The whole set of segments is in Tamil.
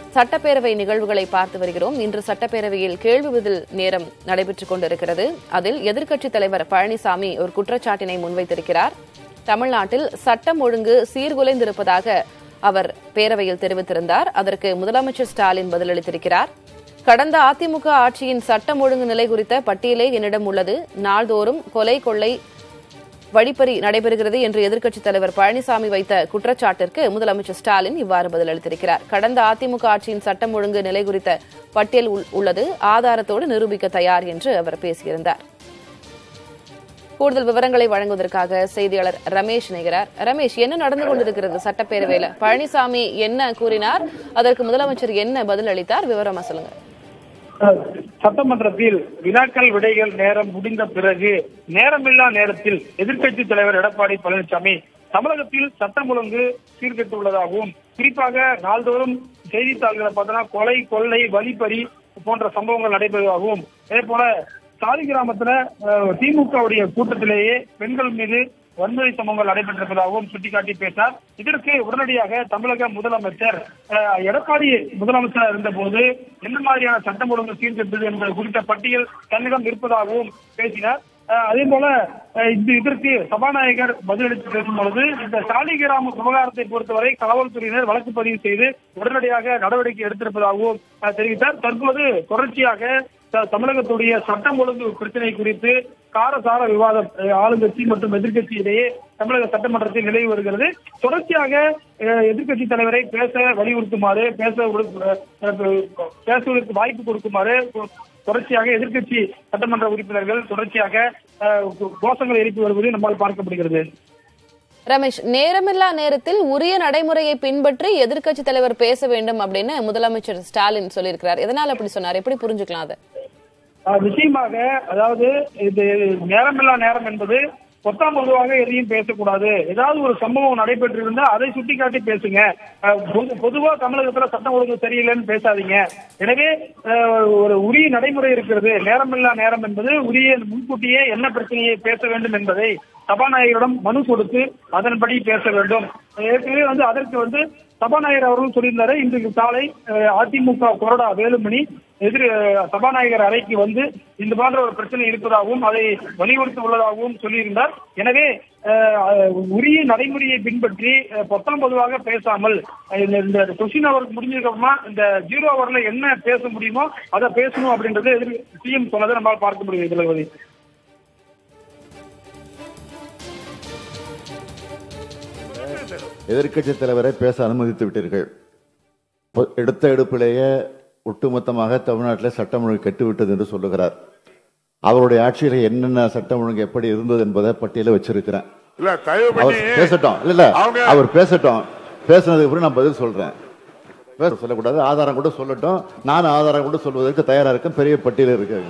சட்டப்பேரவை நிகழ்வுகளை பார்த்து வருகிறோம். இன்று சட்டப்பேரவையில் கேள்வி பதில் நேரம் நடைபெற்றுக் கொண்டிருக்கிறது. அதில் எதிர்க்கட்சித் தலைவர் பழனிசாமி ஒரு குற்றச்சாட்டினை முன்வைத்திருக்கிறார். தமிழ்நாட்டில் சட்டம் ஒழுங்கு சீர்குலைந்திருப்பதாக அவர் பேரவையில் தெரிவித்திருந்தார். அதற்கு முதலமைச்சர் ஸ்டாலின் பதிலளித்திருக்கிறார். கடந்த அதிமுக ஆட்சியின் சட்டம் ஒழுங்கு நிலை குறித்த பட்டியலே என்னிடம் உள்ளது. நாள்தோறும் கொலை கொள்ளை வழிப்பறி நடைபெறுகிறது என்று எதிர்க்கட்சித் தலைவர் பழனிசாமி வைத்த குற்றச்சாட்டிற்கு முதலமைச்சர் ஸ்டாலின் இவ்வாறு பதிலளித்திருக்கிறார். கடந்த அதிமுக ஆட்சியின் சட்டம் ஒழுங்கு நிலை குறித்த பட்டியல் உள்ளது, ஆதாரத்தோடு நிரூபிக்க தயார் என்று அவர் பேசியிருந்தார். கூடுதல் விவரங்களை வழங்குவதற்காக செய்தியாளர் ரமேஷ் இணைகிறார். ரமேஷ், என்ன நடந்து கொண்டிருக்கிறது சட்டப்பேரவையில்? பழனிசாமி என்ன கூறினார், அதற்கு முதலமைச்சர் என்ன பதில் அளித்தார்? விவரமா சொல்லுங்க. சட்டமன்றத்தில் வினாக்கள் விடைகள் நேரம் முடிந்த பிறகு நேரமில்லா நேரத்தில் எதிர்க்கட்சி தலைவர் எடப்பாடி பழனிசாமி தமிழகத்தில் சட்டம் ஒழுங்கு சீர்கெட்டுள்ளதாகவும், குறிப்பாக நாள்தோறும் செய்தித்தாள்களை பார்த்தோம்னா கொலை கொள்ளை வழிப்பறி போன்ற சம்பவங்கள் நடைபெறுவதாகவும், அதே போல சாலி கிராமத்துல திமுகவுடைய கூட்டத்திலேயே பெண்கள் மீது வன்முறை சம்பவங்கள் நடைபெற்றிருப்பதாகவும் சுட்டிக்காட்டி பேசினார். இதற்கு உடனடியாக தமிழக முதலமைச்சர் எடப்பாடி முதலமைச்சராக இருந்த போது என்ன மாதிரியான சட்டம் ஒழுங்கு சீர்கெட்டது என்பது குறித்த பட்டியல் தன்னிடம் இருப்பதாகவும் பேசினார். அதே போல இதற்கு சபாநாயகர் பதிலளித்து பேசும் பொழுது இந்த சாலி கிராம விவகாரத்தை பொறுத்தவரை காவல்துறையினர் வழக்கு பதிவு செய்து உடனடியாக நடவடிக்கை எடுத்திருப்பதாகவும் தெரிவித்தார். தற்போது தொடர்ச்சியாக தமிழகத்துடைய சட்டம் ஒழுங்கு பிரச்சனை குறித்து காரசார விவாதம் ஆளுங்கட்சி மற்றும் எதிர்கட்சி இடையே தமிழக சட்டமன்றத்தில் நிலவி வருகிறது. தொடர்ச்சியாக எதிர்கட்சி தலைவரை பேச வலியுறுத்துமாறு, பேசுவதற்கு வாய்ப்பு கொடுக்குமாறு தொடர்ச்சியாக எதிர்கட்சி சட்டமன்ற உறுப்பினர்கள் தொடர்ச்சியாக கோஷங்களை எழுப்பி வருவதை நம்மால் பார்க்கப்படுகிறது. ரமேஷ், நேரமில்லா நேரத்தில் உரிய நடைமுறையை பின்பற்றி எதிர்க்கட்சி தலைவர் பேச வேண்டும் அப்படின்னு முதலமைச்சர் ஸ்டாலின் சொல்லியிருக்கிறார். எதனால அப்படி சொன்னார், எப்படி புரிஞ்சுக்கலாம் அதை? நிச்சயமாக, அதாவது இது நேரமில்லா நேரம் என்பது பொத்தாம் பொதுவாக எதையும் பேசக்கூடாது. ஏதாவது ஒரு சம்பவம் நடைபெற்றிருந்தா அதை சுட்டிக்காட்டி பேசுங்க. பொதுவா தமிழகத்துல சட்டம் ஒழுங்கு சரியில்லைன்னு பேசாதீங்க. எனவே ஒரு உரிய நடைமுறை இருக்கிறது. நேரமில்லா நேரம் என்பது உரிய முன்கூட்டியே என்ன பிரச்சனையை பேச வேண்டும் என்பதை சபாநாயகரிடம் மனு கொடுத்து அதன்படி பேச வேண்டும். ஏற்கனவே அதற்கு சபாநாயகர் அவர்கள் சொல்லியிருந்தாரு. இன்றைக்கு காலை அதிமுக கொறடா வேலுமணி சபாநாயகர் அறைக்கு இந்த போன்ற ஒரு பிரச்சனை இருப்பதாகவும் அதை வலியுறுத்த உள்ளதாகவும் சொல்லியிருந்தார். எனவே உரிய நடைமுறையை பின்பற்றி பொத்தாம் பொதுவாக பேசாமல் இந்த கொஸ்டின் அவருக்கு முடிஞ்சதுக்கு அப்புறமா இந்த 0 ஹவர்ல என்ன பேச முடியுமோ அதை பேசணும் அப்படின்றது சிஎம் சொன்னதை நம்மால் பார்க்க முடியும். தளபதி, எதிர்க்கட்சி தலைவரை பேச அனுமதித்து விட்டீர்கள். எடுத்த எடுப்பிலேயே ஒட்டுமொத்தமாக தமிழ்நாட்டில் சட்டம் ஒழுங்கு கெட்டுவிட்டது என்று சொல்லுகிறார். அவருடைய ஆட்சியில் என்னென்ன சட்டம் ஒழுங்கு எப்படி இருந்தது என்பதை பட்டியல வச்சிருக்கிறேன். அவர் பேசட்டும். பேசினதுக்கு அப்புறம் நான் பதில் சொல்றேன். சொல்லக்கூடாது, ஆதாரம் கூட சொல்லட்டும். நானும் ஆதாரம் கூட சொல்வதற்கு தயாரா இருக்கேன். பெரிய பட்டியல் இருக்கு.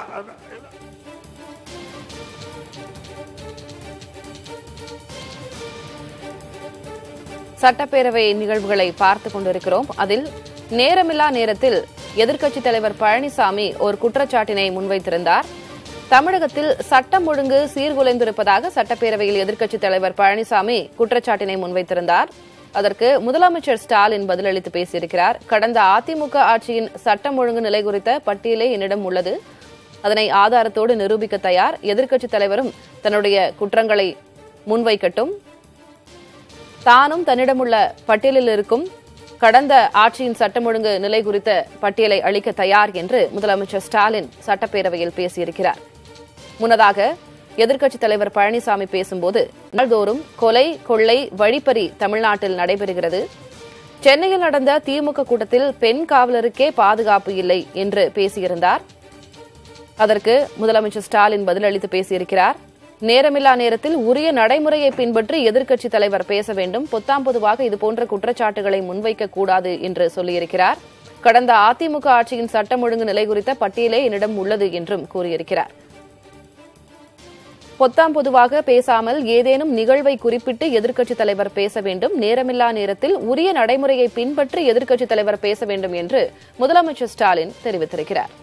சட்டப்பேரவை நிகழ்வுகளை பார்த்துக் கொண்டிருக்கிறோம். அதில் நேரமில்லா நேரத்தில் எதிர்க்கட்சித் தலைவர் பழனிசாமி ஒரு குற்றச்சாட்டினை முன்வைத்திருந்தார். தமிழகத்தில் சட்டம் ஒழுங்கு சீர்குலைந்திருப்பதாக சட்டப்பேரவையில் எதிர்க்கட்சித் தலைவர் பழனிசாமி குற்றச்சாட்டினை முன்வைத்திருந்தார். அதற்கு முதலமைச்சர் ஸ்டாலின் பதிலளித்து பேசியிருக்கிறார். கடந்த அதிமுக ஆட்சியின் சட்டம் ஒழுங்கு நிலை குறித்த பட்டியலே என்னிடம் உள்ளது, அதனை ஆதாரத்தோடு நிரூபிக்க தயார். எதிர்க்கட்சித் தலைவரும் தன்னுடைய குற்றங்களை முன்வைக்கட்டும். தானும் தன்னிடமுள்ள பட்டியலில் இருக்கும் கடந்த ஆட்சியின் சட்டம் ஒழுங்கு நிலை குறித்த பட்டியலை அளிக்க தயார் என்று முதலமைச்சர் ஸ்டாலின் சட்டப்பேரவையில் பேசியிருக்கிறார். முன்னதாக எதிர்க்கட்சித் தலைவர் பழனிசாமி பேசும்போது, நாள்தோறும் கொலை கொள்ளை வழிப்பறி தமிழ்நாட்டில் நடைபெறுகிறது. சென்னையில் நடந்த திமுக கூட்டத்தில் பெண் காவலருக்கே பாதுகாப்பு இல்லை என்று பேசியிருந்தார். அதற்கு முதலமைச்சர் ஸ்டாலின் பதிலளித்து பேசியிருக்கிறார். நேரமில்லா நேரத்தில் உரிய நடைமுறையை பின்பற்றி எதிர்க்கட்சித் தலைவர் பேச வேண்டும். பொத்தாம் பொதுவாக இதுபோன்ற குற்றச்சாட்டுகளை முன்வைக்க கூடாது என்று சொல்லியிருக்கிறார். கடந்த அதிமுக ஆட்சியின் சட்டம் ஒழுங்கு நிலை குறித்த பட்டியலே என்னிடம் உள்ளது என்றும் கூறியிருக்கிறார். பொத்தாம் பொதுவாக பேசாமல் ஏதேனும் நிகழ்வை குறிப்பிட்டு எதிர்க்கட்சித் தலைவர் பேச வேண்டும். நேரமில்லா நேரத்தில் உரிய நடைமுறையை பின்பற்றி எதிர்க்கட்சித் தலைவர் பேச வேண்டும் என்று முதலமைச்சர் ஸ்டாலின் தெரிவித்திருக்கிறார்.